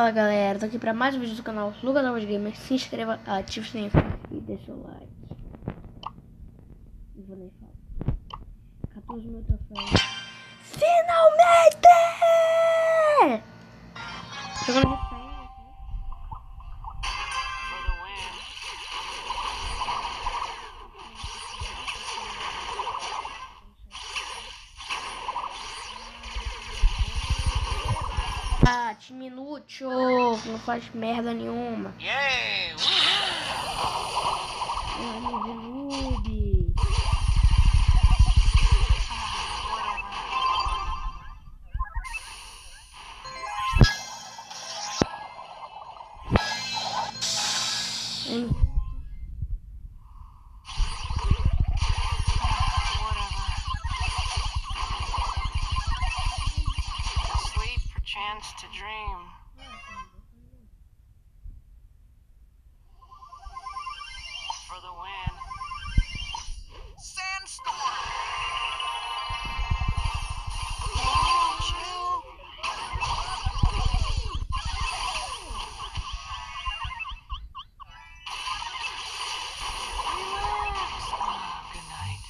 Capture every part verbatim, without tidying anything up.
Fala galera, tô aqui pra mais um vídeo do canal Lucas Novos Gamer. Se inscreva, ative o sininho e deixa o like. Não vou nem falar. quatorze mil troféus. Finalmente! Jogando de sangue. Ah, time inútil, não faz merda nenhuma. Yeah. Ah, noob. Hum. Chance to dream. For the win. Sandstorm. Oh, chill. Relax. Oh, good night.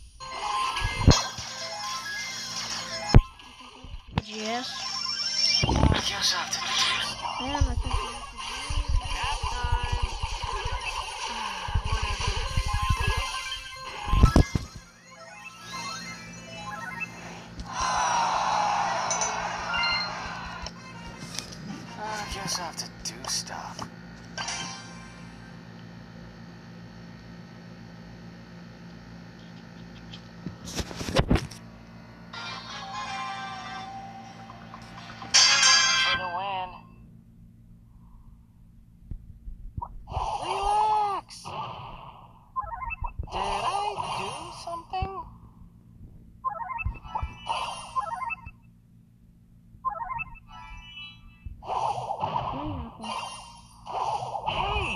Yes. I guess I'll have to do this. É, mas tá aqui. Nap time. I guess I'll have to do stuff. For the win. Relax. Did I do something? Hey.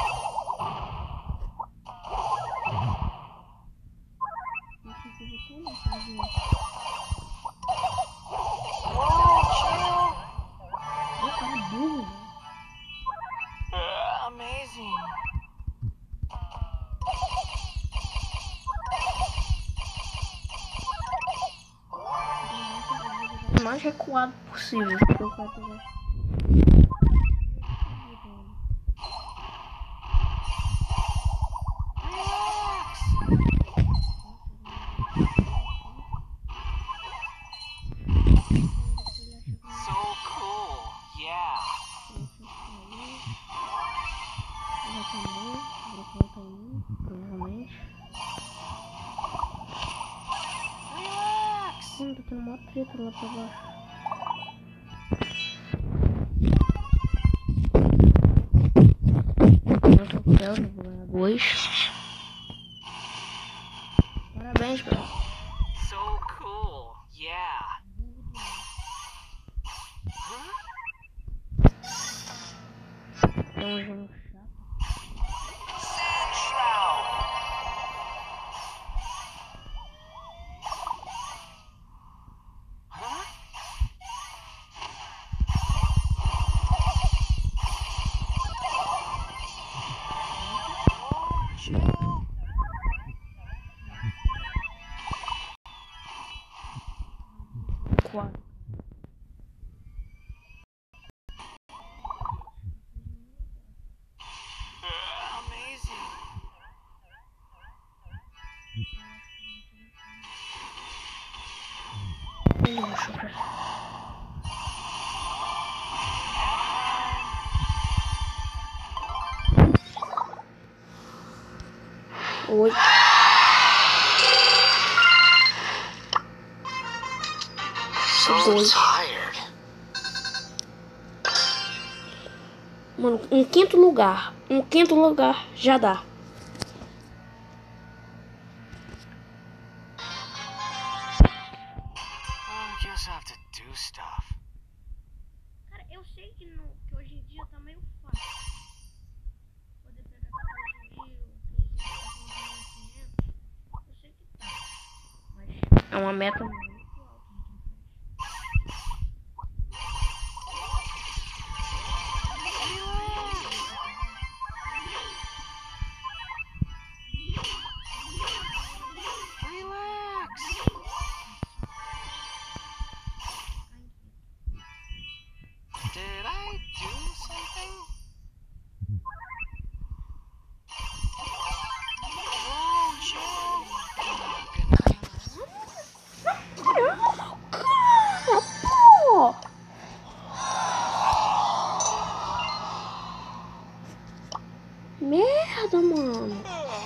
Whoa, chill. Uh, amazing. O mais recuado possível. Porque eu quero pegar. So cool. Yeah. Já acabou, vou colocar um, provavelmente. Relax. Hum, tô tendo uma treta lá pra baixo. Não tô com céu, vou ganhar dois. Parabéns, cara. So cool. Yeah. Huh? Tem um gênio chato. Sand Shroud. Huh? Whoa, chill. Quatro. Uh, amazing. Luxo, cara. Oi. So Dois. tired. Mano, um quinto lugar. Um quinto lugar já dá. I guess I have to do stuff. Cara, eu sei que, no, que hoje em dia tá meio fácil. Poder pegar quatorze mil, quinze mil, eu sei que tá. Mas é uma meta muito alta. Did I do something? Whoa, chill. Pô! Merda, mano.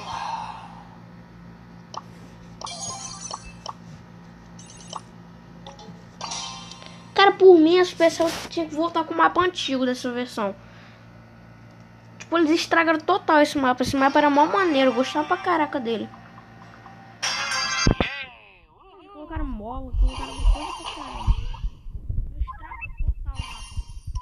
Cara, por mim, a Supercell tinha que voltar com o mapa antigo dessa versão. Tipo, eles estragaram total esse mapa. Esse mapa era mó maneiro, eu gostava pra caraca dele. Colocaram mola, colocaram coisa pra caramba. Estragou total o mapa.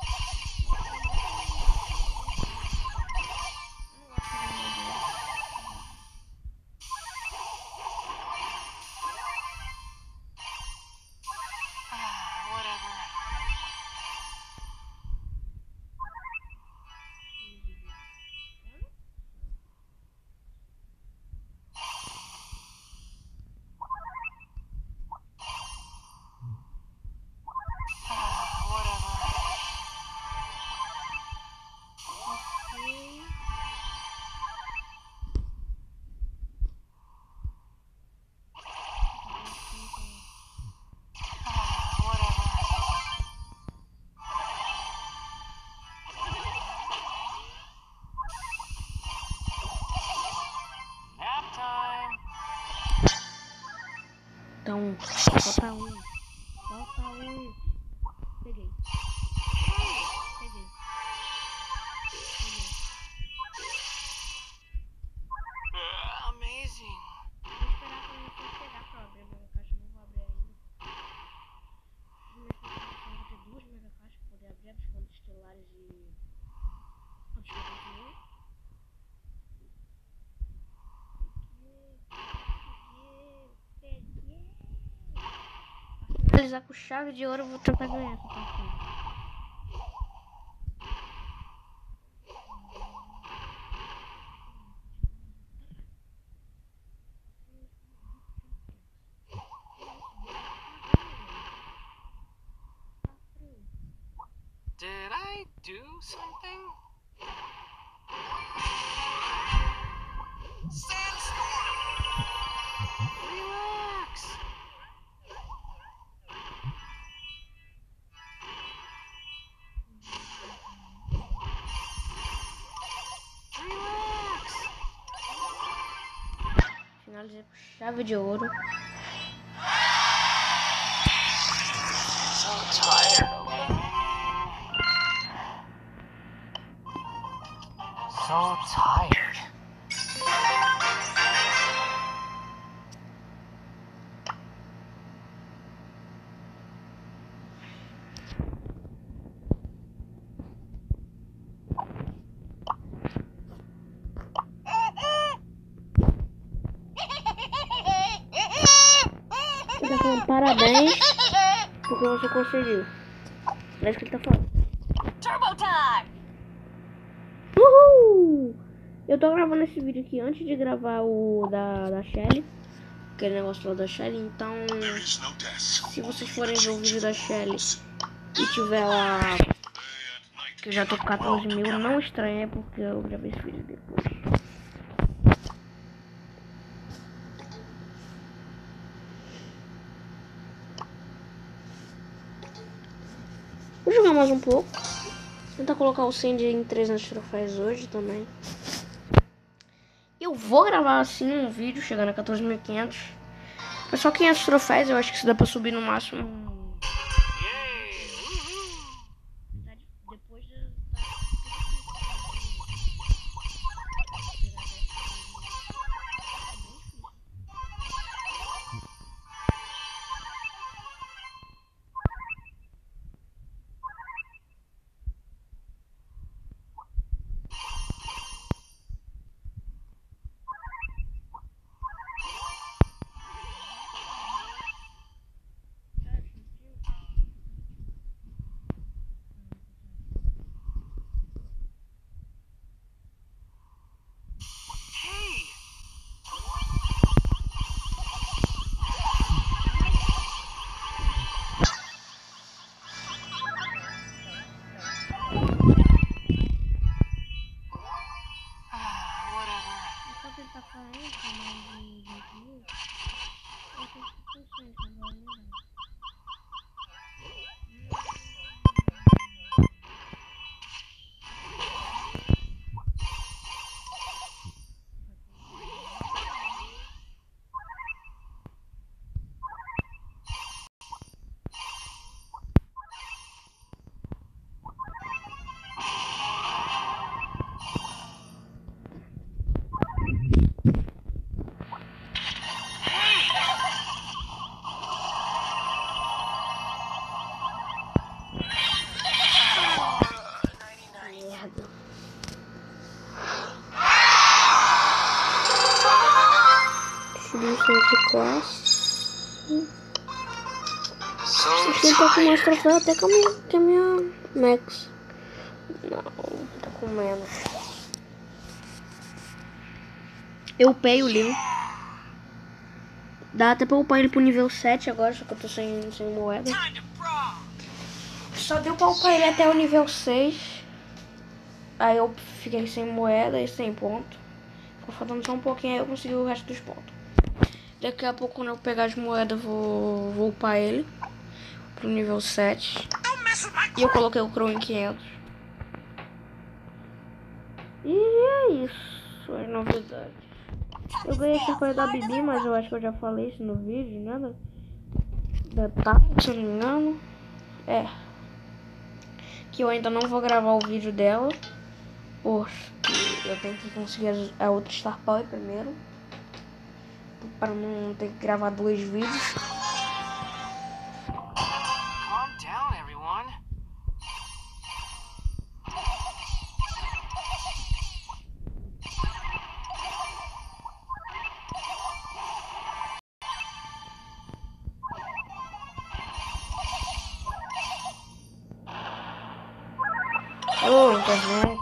Então, falta um. Falta um. Peguei. Peguei. Peguei. Uh, amazing. Vou esperar quando eu for pegar pra abrir a mega caixa. Não vou abrir ainda. Vou ter duas mega caixas pra poder abrir. Dos pontos estelares e... Antes que eu continue. Finalizar com chave de ouro, eu vou tentar ganhar essa partida. Did I do something? Relax. Relax. Finalizei com chave de ouro. So tired. So tired. Ele tá falando parabéns porque você conseguiu. É isso que ele tá falando. Turbo time. Uhul! Eu tô gravando esse vídeo aqui antes de gravar o da, da Shelly. Aquele negócio lá da Shelly. Então, se vocês forem ver o vídeo da Shelly e tiver lá que eu já tô com quatorze mil, não estranhe, porque eu gravei esse vídeo depois. Vou jogar mais um pouco. Tentar colocar o Sandy em trezentos troféus hoje também. Eu vou gravar assim um vídeo chegando a quatorze mil e quinhentos. Foi só quinhentos troféus, eu acho que isso dá pra subir no máximo. Depois de... Enquanto ele tá falando, com mais de vinte minutos, eu tenho que pensar em agora, né? De classe. Aqui tá com mais troféu até que a minha, que a minha Max. Não, tá com menos. Eu upei o Leon. Dá até pra upar ele pro nível sete agora, só que eu tô sem, sem moeda. Só deu pra upar ele até o nível seis. Aí eu fiquei sem moeda e sem ponto. Ficou faltando só um pouquinho, aí eu consegui o resto dos pontos. Daqui a pouco, quando eu pegar as moedas, vou, vou upar ele pro nível sete. E eu coloquei o Crow em quinhentos. E é isso, as novidades. Eu ganhei esse apoio da Bibi, mas eu acho que eu já falei isso no vídeo, né? Da Tati, se não me engano. É. Que eu ainda não vou gravar o vídeo dela. Porque eu tenho que conseguir a outra Star Power primeiro. Para não ter que gravar dois vídeos. Calm down, everyone. Alô, internet.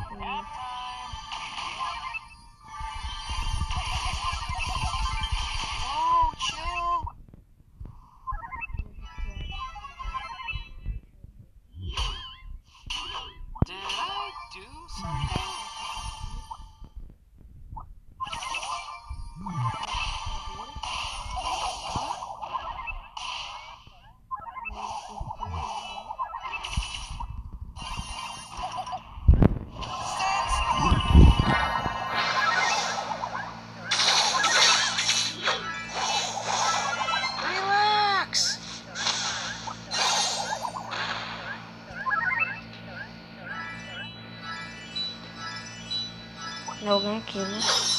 Tem alguém aqui, né?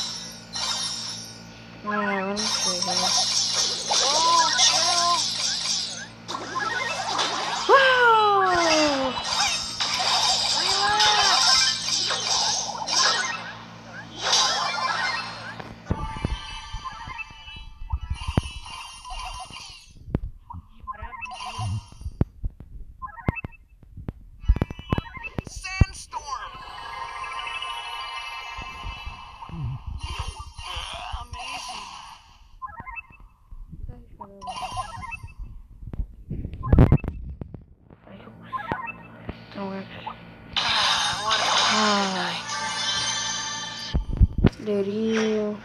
Ah, eu não sei, né? Uau! Derinho.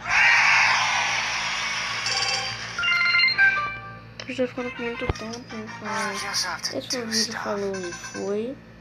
Já ficando com muito tempo, então esse foi o vídeo, falou e foi.